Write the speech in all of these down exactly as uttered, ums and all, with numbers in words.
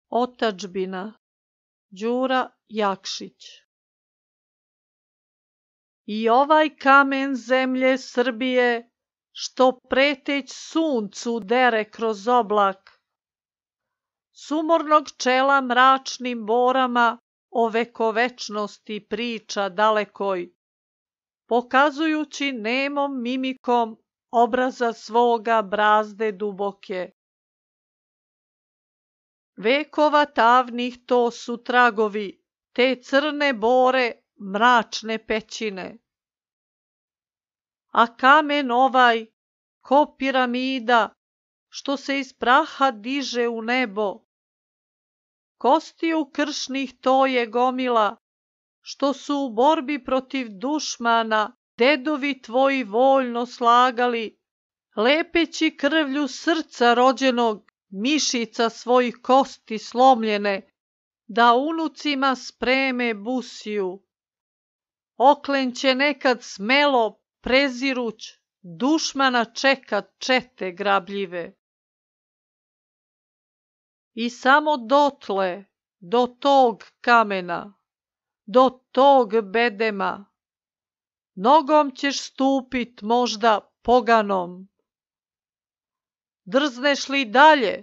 Otadžbina, Đura Jakšić. I ovaj kamen zemlje Srbije, što preteć suncu dere kroz oblak, sumornog čela mračnim borama o vekovečnosti priča dalekoj, pokazujući nemom mimikom obraza svoga brazde duboke. Vekova tavnih to su tragovi, te crne bore, mračne pećine. A kamen ovaj, ko piramida, što se iz praha diže u nebo, kostiju kršnih to je gomila, što su u borbi protiv dušmana dedovi tvoji voljno slagali, lepeći krvlju srca rođenog mišica svojih kosti slomljene, da unucima spreme busiju. Oklenće nekad smelo, preziruć, dušmana čekat čete grabljive. I samo dotle, do tog kamena, do tog bedema, nogom ćeš stupit možda poganom. Drzneš li dalje,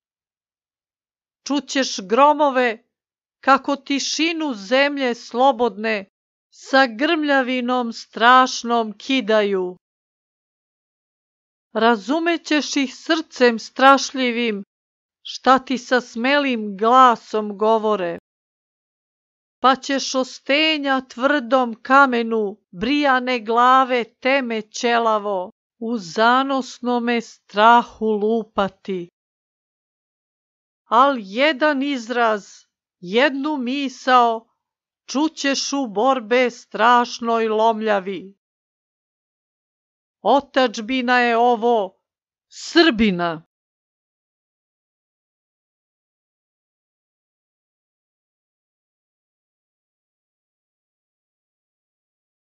čućeš gromove kako tišinu zemlje slobodne sa grmljavinom strašnom kidaju. Razumećeš ih srcem strašljivim, šta ti sa smelim glasom govore. Pa ćeš o stenja tvrdom kamenu brijane glave teme ćelavo u zanosnome strahu lupati. Al jedan izraz, jednu misao čućeš u borbe strašnoj lomljavi. Otadžbina je ovo, Srbina.